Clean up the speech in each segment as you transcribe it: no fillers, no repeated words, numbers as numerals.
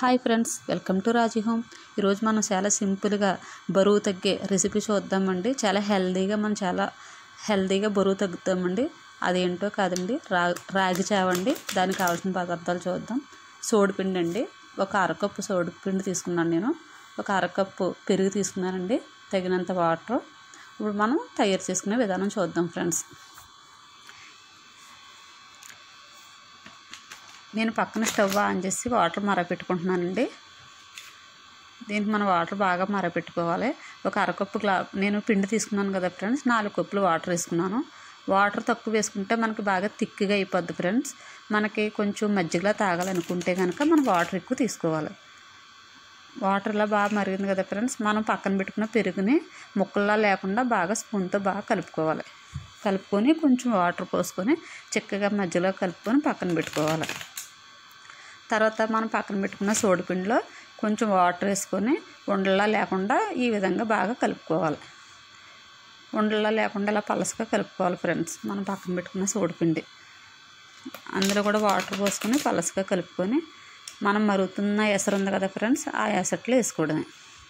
Hi friends, welcome to Raji home. ఈరోజు మనం చాలా సింపుల్గా బరువు తగ్గే రెసిపీ చూద్దామండి. చాలా హెల్దీగా బరువు తగ్గుతామండి. అదేంటో కాదండి, రాగి చావండి. దానికి కావాల్సిన పదార్థాలు చూద్దాం. సోడిపిండి అండి, ఒక అరకప్పు సోడిపిండి తీసుకున్నాను నేను. ఒక అరకప్పు పెరుగు తీసుకున్నానండి, తగినంత వాటర్. ఇప్పుడు మనం తయారు చేసుకునే విధానం చూద్దాం ఫ్రెండ్స్. నేను పక్కన స్టవ్ ఆన్ చేసి వాటర్ మరగపెట్టుకుంటున్నానండి. దీనికి మనం వాటర్ బాగా మరగపెట్టుకోవాలి. ఒక అరకప్పు నేను పిండి తీసుకున్నాను కదా ఫ్రెండ్స్, 4 కప్పులు వాటర్ వేసుకున్నాను. వాటర్ తక్కువ వేసుకుంటే మనకి బాగా థిక్గా అయిపోద్ది ఫ్రెండ్స్. మనకి కొంచెం మజ్జిగలా తాగాలనుకుంటే కనుక మనం వాటర్ ఎక్కువ తీసుకోవాలి. వాటర్ ఇలా బాగా మరిగింది కదా ఫ్రెండ్స్, మనం పక్కన పెట్టుకున్న పెరుగుని ముక్కల్లా లేకుండా బాగా స్పూన్తో బాగా కలుపుకొని కొంచెం వాటర్ పోసుకొని చిక్కగా మధ్యలో కలుపుకొని పక్కన పెట్టుకోవాలి. తర్వాత మనం పక్కన పెట్టుకున్న సోడిపిండిలో కొంచెం వాటర్ వేసుకొని ఉండల్లా లేకుండా ఈ విధంగా బాగా కలుపుకోవాలి. ఉండల్లా లేకుండా ఇలా పలసగా కలుపుకోవాలి ఫ్రెండ్స్. మనం పక్కన పెట్టుకున్న సోడిపిండి అందులో కూడా వాటర్ పోసుకొని పలసగా కలుపుకొని మనం మరుగుతున్న ఎసరు ఉంది కదా ఫ్రెండ్స్, ఆ ఎసట్లో వేసుకోవడమే.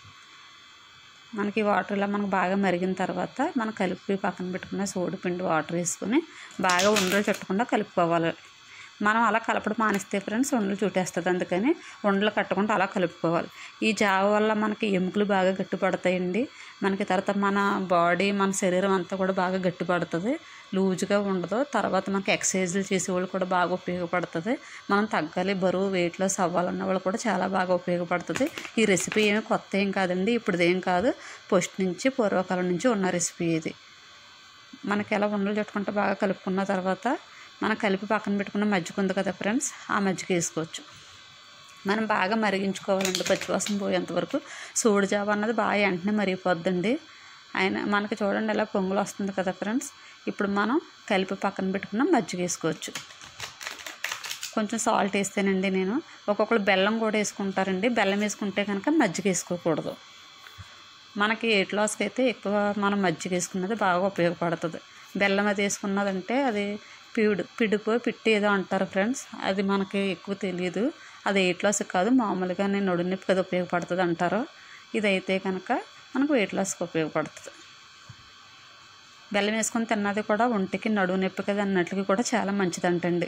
మనకి వాటర్ ఇలా మనకు బాగా మరిగిన తర్వాత మనం కలిపి పక్కన పెట్టుకున్న సోడిపిండి వాటర్ వేసుకొని బాగా ఉండలు చుట్టకుండా కలుపుకోవాలి. మనం అలా కలపడం మానేస్తే ఫ్రెండ్స్ ఉండలు చుట్టేస్తుంది. అందుకని ఉండలు కట్టకుండా అలా కలుపుకోవాలి. ఈ జావ వల్ల మనకి ఎముకలు బాగా గట్టిపడతాయండి. మనకి తర్వాత మన బాడీ, మన శరీరం అంతా కూడా బాగా గట్టిపడుతుంది, లూజ్గా ఉండదు. తర్వాత మనకి ఎక్సర్సైజులు చేసేవాళ్ళు కూడా బాగా ఉపయోగపడుతుంది. మనం తగ్గాలి, బరువు వెయిట్ లాస్ అవ్వాలన్న వాళ్ళు కూడా చాలా బాగా ఉపయోగపడుతుంది. ఈ రెసిపీ ఏమి కొత్త ఏం కాదండి, ఇప్పుడుదేం కాదు, పోస్ట్ నుంచి పూర్వకాలం నుంచి ఉన్న రెసిపీ ఇది. మనకి ఎలా ఉండలు చుట్టుకుంటే బాగా కలుపుకున్న తర్వాత మనం కలిపి పక్కన పెట్టుకున్న మజ్జిగ ఉంది కదా ఫ్రెండ్స్, ఆ మజ్జిగ వేసుకోవచ్చు. మనం బాగా మరిగించుకోవాలండి, పచ్చివాసన పోయేంతవరకు. సోడి జావ అన్నది బాగా వెంటనే మరిగిపోద్దండి. మనకి చూడండి ఎలా పొంగులు వస్తుంది కదా ఫ్రెండ్స్. ఇప్పుడు మనం కలిపి పక్కన పెట్టుకున్న మజ్జిగ వేసుకోవచ్చు. కొంచెం సాల్ట్ వేస్తేనండి నేను, ఒక్కొక్కరు బెల్లం కూడా వేసుకుంటారండి. బెల్లం వేసుకుంటే కనుక మజ్జిగ వేసుకోకూడదు. మనకి వెయిట్ లాస్కి అయితే ఎక్కువ మనం మజ్జిగ వేసుకున్నది బాగా ఉపయోగపడుతుంది. బెల్లం అది వేసుకున్నదంటే అది పిట్టి ఏదో అంటారు ఫ్రెండ్స్, అది మనకి ఎక్కువ తెలియదు. అది వెయిట్ లాస్ కాదు, మామూలుగా నేను నడుము నొప్పికి అది ఉపయోగపడుతుంది అంటారు. ఇదైతే కనుక మనకు వెయిట్ లాస్కి ఉపయోగపడుతుంది. బెల్లం వేసుకొని తిన్నది కూడా ఒంటికి, నడుము నొప్పికి అది అన్నట్లకి కూడా చాలా మంచిదంటండి.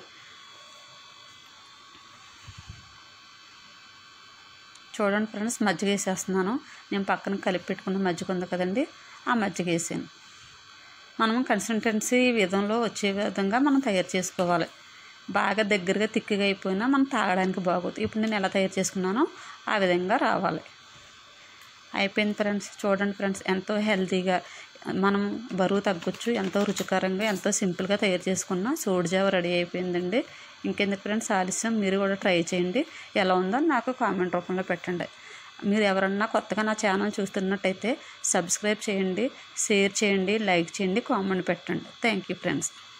చూడండి ఫ్రెండ్స్, మజ్జిగ వేసేస్తున్నాను. నేను పక్కన కలిపి పెట్టుకున్న మజ్జిగ ఉంది కదండి, ఆ మజ్జిగ వేసాను. మనం కన్సిస్టెన్సీ విధంలో వచ్చే విధంగా మనం తయారు చేసుకోవాలి. బాగా దగ్గరగా తిక్కిగా అయిపోయినా మనం తాగడానికి బాగోతుంది. ఇప్పుడు నేను ఎలా తయారు చేసుకున్నానో ఆ విధంగా రావాలి. అయిపోయింది ఫ్రెండ్స్. చూడండి ఫ్రెండ్స్, ఎంతో హెల్తీగా మనం బరువు తగ్గొచ్చు. ఎంతో రుచికరంగా, ఎంతో సింపుల్గా తయారు చేసుకున్న సోడి జావ రెడీ అయిపోయిందండి. ఇంకెందుకు ఫ్రెండ్స్ ఆలస్యం, మీరు కూడా ట్రై చేయండి. ఎలా ఉందో నాకు కామెంట్ రూపంలో పెట్టండి. మీరు ఎవరన్నా కొత్తగా నా ఛానల్ చూస్తున్నట్టయితే సబ్స్క్రైబ్ చేయండి, షేర్ చేయండి, లైక్ చేయండి, కామెంట్ పెట్టండి. Thank you friends.